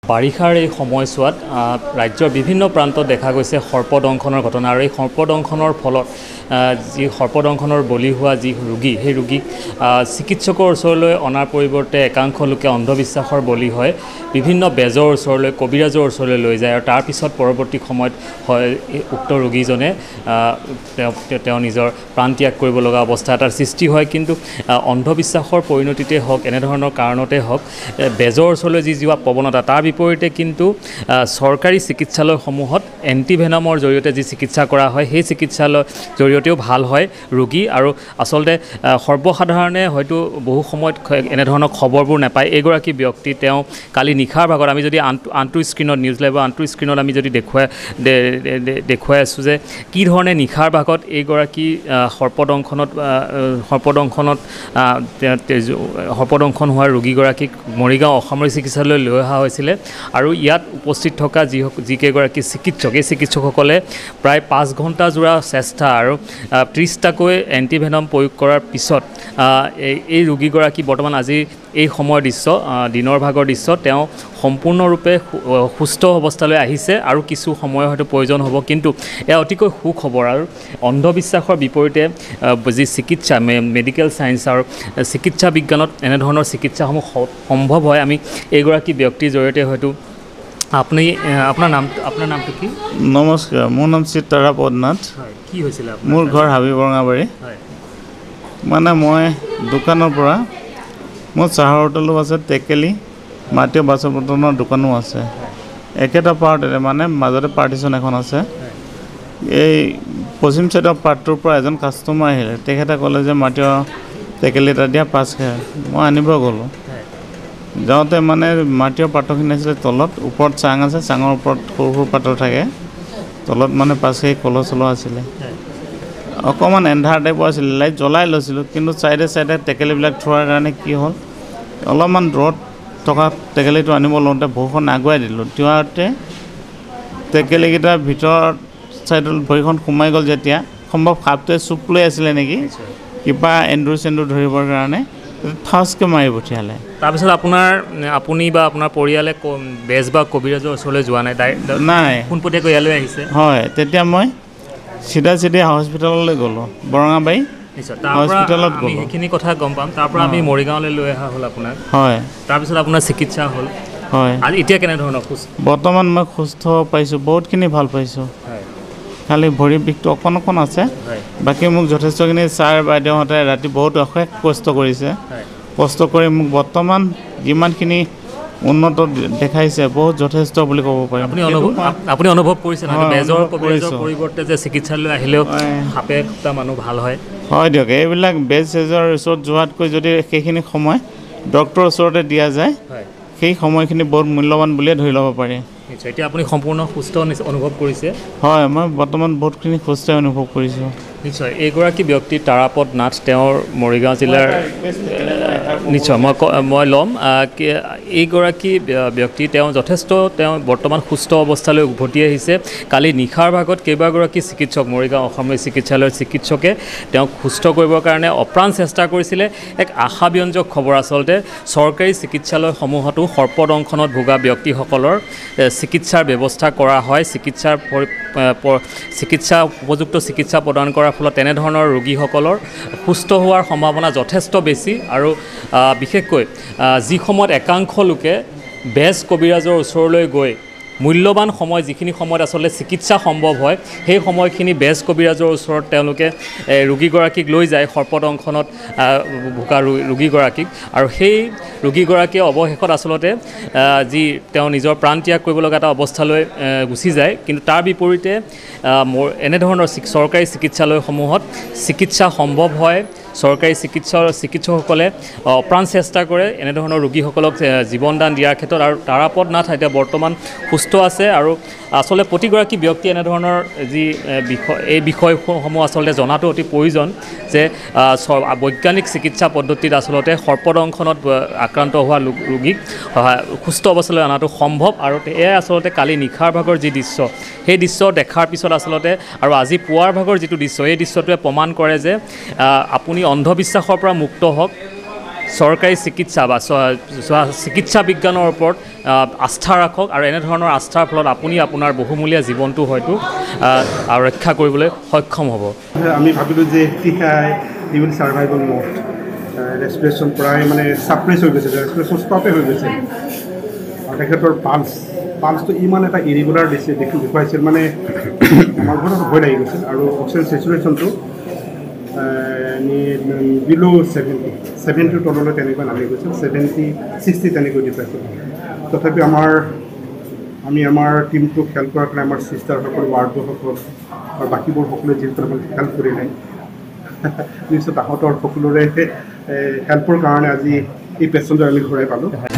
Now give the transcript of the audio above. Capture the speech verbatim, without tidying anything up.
বাৰিষাৰ এই সময়ছোৱাত ৰাজ্যৰ বিভিন্ন প্ৰান্তত দেখা গৈছে সৰ্পদংশনৰ ঘটনা আৰু এই সৰ্পদংশনৰ ফলত যি সৰ্পদংশনৰ বলি হোৱা যি ৰোগী সেই ৰোগীক চিকিৎসকৰ ওচৰলৈ অনাৰ পৰিৱৰ্তে একাংশ লোকে অন্ধবিশ্বাসৰ বলি হয় বিভিন্ন বেজৰ ওচৰলৈ কবিৰাজৰ ওচৰলৈ লৈ যায় আৰু তাৰ পিছত পৰৱৰ্তী সময়ত হয় উক্ত ৰোগীজনে তেওঁ নিজৰ প্ৰাণ ত্যাগ কৰিব লগা অৱস্থা এটাৰ সৃষ্টি হয় কিন্তু অন্ধবিশ্বাসৰ পৰিণতিতে হওক এনেধৰণৰ কাৰণতে হওক বেজৰ ওচৰলৈ যি যোৱা প্ৰৱণতা তাৰ বিপৰীতে কিন্তু চৰকাৰী চিকিৎসালয়সমূহত এণ্টিভেনামৰ জৰিয়তে যি চিকিৎসা কৰা হয় সেই চিকিৎসালয়ৰ জৰিয়তেও ভাল হয় ৰোগী আৰু আচলতে সৰ্বসাধাৰণে হয়তো বহু সময়ত এনেধৰণৰ খবৰবোৰ নাপায় এইগৰাকী ব্যক্তি তেওঁ কালি নিশাৰ ভাগত আমি যদি আনটো আনটো স্ক্ৰীণত নিউজ লাইভৰ আনটো স্ক্ৰীণত আমি যদি দেখুৱাই দেখুৱাই আছোঁ যে কি ধৰণে নিশাৰ ভাগত এইগৰাকী সৰ্পদংশনত সৰ্পদংশনত সৰ্পদংশন হোৱা ৰোগীগৰাকীক মৰিগাঁও অসামৰিক চিকিৎসালয়লৈ লৈ অহা হৈছিলে আৰু ইয়াত উপস্থিত থকা যি যিকেইগৰাকী চিকিৎসক এই চিকিৎসকসকলে প্ৰায় পাঁচ ঘণ্টা জোৰা চেষ্টা আৰু ত্ৰিছটাকৈ এণ্টিভেনম প্ৰয়োগ কৰাৰ পিছত এই ৰোগীগৰাকী বৰ্তমান আজি এই সময়ৰ দৃশ্য দিনৰ ভাগৰ দৃশ্য তেওঁ সম্পূৰ্ণৰূপে সুস্থ অৱস্থালৈ আহিছে আৰু কিছু সময় হয়তো প্ৰয়োজন হ'ব কিন্তু এয়া অতিকৈ সুখবৰ আৰু অন্ধবিশ্বাসৰ বিপৰীতে যি চিকিৎসা মেডিকেল ছায়েন্স আৰু চিকিৎসা বিজ্ঞানত এনেধৰণৰ চিকিৎসাসমূহ সম্ভৱ হয় আমি এইগৰাকী ব্যক্তিৰ জৰিয়তে হয়তো আপুনি আপোনাৰ নাম আপোনাৰ নামটো কি নমস্কাৰ মোৰ নাম চিত্তাৰা পদনাথ হয় কি হৈছিলে মোৰ ঘৰ হাবি বৰঙাবাৰী হয় মানে মই দোকানৰ পৰা মোৰ চাহৰ হোটেলো আছে টেকেলি মাটিৰ বাচন বৰ্তনৰ দোকানো আছে একেটা পাৰ্টতে মানে মাজতে পাৰ্টিশ্যন এখন আছে এই পশ্চিম চাইডৰ পাৰ্টটোৰ পৰা এজন কাষ্টমাৰ আহিলে তেখেতে ক'লে যে মাটিৰ টেকেলি এটা দিয়া পাঁচ খাই মই আনিব গ'লোঁ যাওঁতে মানে মাটিৰ পাত্ৰখিনি আছিলে তলত ওপৰত চাং আছে চাঙৰ ওপৰত সৰু সৰু পাত্ৰ থাকে তলত মানে পাঁচখাই কলহ চলহ আছিলে অকণমান এন্ধাৰ টাইপৰ আছিলে লাইট জ্বলাই লৈছিলোঁ কিন্তু চাইডে চাইডে টেকেলিবিলাক থোৱাৰ কাৰণে কি হ'ল অলপমান দূৰত থকা টেকেলিটো আনিব লওঁতে ভৰিখন আগুৱাই দিলোঁ তিৱাতে টেকেলিকেইটাৰ ভিতৰত চাইডত ভৰিখন সোমাই গ'ল যেতিয়া সম্ভৱ সাপটোৱে চুপ লৈ আছিলে নেকি কিবা এন্দুৰ চেন্দুৰ ধৰিবৰ কাৰণে ঠাচকৈ মাৰি পঠিয়ালে তাৰপিছত আপোনাৰ আপুনি বা আপোনাৰ পৰিয়ালে বেজ বা কবিৰাজৰ ওচৰলৈ যোৱা নাই নাই পোনপটীয়াকৈ ইয়ালৈ আহিছে হয় তেতিয়া মই চিধা চিধা হস্পিটেললৈ গ'লোঁ বৰঙাবাৰী হস্পিটেলত গ'লোঁ সেইখিনি কথা গম পাম তাৰ পৰা আমি মৰিগাঁৱলৈ লৈ অহা হ'ল আপোনাক হয় তাৰপিছত আপোনাৰ চিকিৎসা হ'ল হয় আৰু এতিয়া কেনেধৰণৰ সুস্থ বৰ্তমান মই সুস্থ পাইছোঁ বহুতখিনি ভাল পাইছোঁ হয় খালি ভৰি বিষটো অকণ অকণ আছে বাকী মোক যথেষ্টখিনি ছাৰ বাইদেউহঁতে ৰাতি বহুত অশেষ কষ্ট কৰিছে কষ্ট কৰি মোক বৰ্তমান যিমানখিনি উন্নত দেখাইছে বহুত যথেষ্ট বুলি ক'ব পাৰি আপুনি অনুভৱ আপুনি অনুভৱ কৰিছে বেজৰ কবিৰাজৰ পৰিৱৰ্তে যে চিকিৎসালয়লৈ আহিলেও সাপে খুটা মানুহ ভাল হয় হয় দিয়ক এইবিলাক বেজ চেজৰ ওচৰত যোৱাতকৈ যদি সেইখিনি সময় ডক্টৰৰ ওচৰতে দিয়া যায় সেই সময়খিনি বহুত মূল্যৱান বুলিয়ে ধৰি ল'ব পাৰি নিশ্চয় এতিয়া আপুনি সম্পূৰ্ণ সুস্থ অনুভৱ কৰিছে হয় মই বৰ্তমান বহুতখিনি সুস্থ অনুভৱ কৰিছোঁ নিশ্চয় এইগৰাকী ব্যক্তি তাৰাপদ নাথ তেওঁৰ মৰিগাঁও জিলাৰ নিশ্চয় মই মই ল'ম এইগৰাকী ব্যক্তি তেওঁ যথেষ্ট তেওঁ বৰ্তমান সুস্থ অৱস্থালৈ উভতি আহিছে কালি নিশাৰ ভাগত কেইবাগৰাকী চিকিৎসক মৰিগাঁও অসামৰিক চিকিৎসালয়ৰ চিকিৎসকে তেওঁক সুস্থ কৰিবৰ কাৰণে অপ্ৰাণ চেষ্টা কৰিছিলে এক আশাব্যঞ্জক খবৰ আচলতে চৰকাৰী চিকিৎসালয়সমূহতো সৰ্পদংশনত ভোগা ব্যক্তিসকলৰ চিকিৎসাৰ ব্যৱস্থা কৰা হয় চিকিৎসাৰ চিকিৎসা উপযুক্ত চিকিৎসা প্ৰদান কৰাৰ ফলত তেনেধৰণৰ ৰোগীসকলৰ সুস্থ হোৱাৰ সম্ভাৱনা যথেষ্ট বেছি আৰু বিশেষকৈ যি সময়ত একাংশ লোকে বেজ কবিৰাজৰ ওচৰলৈ গৈ মূল্যৱান সময় যিখিনি সময়ত আচলতে চিকিৎসা সম্ভৱ হয় সেই সময়খিনি বেজ কবিৰাজৰ ওচৰত তেওঁলোকে ৰোগীগৰাকীক লৈ যায় সৰ্পদংশনত ভোগা ৰোগীগৰাকীক আৰু সেই ৰোগীগৰাকীয়ে অৱশেষত আচলতে যি তেওঁ নিজৰ প্ৰাণ ত্যাগ কৰিব লগা এটা অৱস্থালৈ গুচি যায় কিন্তু তাৰ বিপৰীতে এনেধৰণৰ চৰকাৰী চিকিৎসালয়সমূহত চিকিৎসা সম্ভৱ হয় চৰকাৰী চিকিৎসা চিকিৎসকসকলে অপ্ৰাণ চেষ্টা কৰে এনেধৰণৰ ৰোগীসকলক জীৱনদান দিয়াৰ ক্ষেত্ৰত আৰু তাৰাপদ নাথ এতিয়া বৰ্তমান সুস্থ আছে আৰু আচলতে প্ৰতিগৰাকী ব্যক্তি এনেধৰণৰ যি বিষয় এই বিষয়সমূহ আচলতে জনাটো অতি প্ৰয়োজন যে বৈজ্ঞানিক চিকিৎসা পদ্ধতিত আচলতে সৰ্পদংশনত আক্ৰান্ত হোৱা ৰোগীক সুস্থ অৱস্থালৈ অনাটো সম্ভৱ আৰু এয়াই আচলতে কালি নিশাৰ ভাগৰ যি দৃশ্য সেই দৃশ্য দেখাৰ পিছত আচলতে আৰু আজি পুৱাৰ ভাগৰ যিটো দৃশ্য এই দৃশ্যটোৱে প্ৰমাণ কৰে যে আপুনি অন্ধবিশ্বাসৰ পৰা মুক্ত হওক চৰকাৰী চিকিৎসা বা চিকিৎসা বিজ্ঞানৰ ওপৰত আস্থা ৰাখক আৰু এনেধৰণৰ আস্থাৰ ফলত আপুনি আপোনাৰ বহুমূলীয়া জীৱনটো হয়তো ৰক্ষা কৰিবলৈ সক্ষম হ'ব। আমি ভাবিলোঁ যে he will survive mode respiration প্ৰায় মানে ছাপ্ৰেছ হৈ গৈছে, ৰেছপিৰেশ্যন ষ্টপে হৈ গৈছে আৰু তেখেতৰ পালছ পালছটো ইমান এটা ইৰেগুলাৰ দিছে দেখি দেখুৱাইছিল মানে আমাৰ ঘৰত ভয় লাগি গৈছিল আৰু অক্সিজেন চেচুৰেশ্যনটো বিল' ছেভেণ্টি ছেভেণ্টিৰ তললৈ তেনেকৈ নামি গৈছিল, ছেভেণ্টি ছিক্সটি তেনেকৈ দেখুৱাইছিল। তথাপি আমাৰ আমি আমাৰ টিমটোক হেল্প কৰাৰ কাৰণে আমাৰ ছিষ্টাৰসকল ৱাৰ্ডসকল আৰু বাকীবোৰ সকলোৱে যিহেতু আমাক হেল্প কৰিলে নিশ্চয় তাহাঁতৰ সকলোৰে হেল্পৰ কাৰণে আজি এই পেচেণ্টটো আমি ঘূৰাই পালোঁ।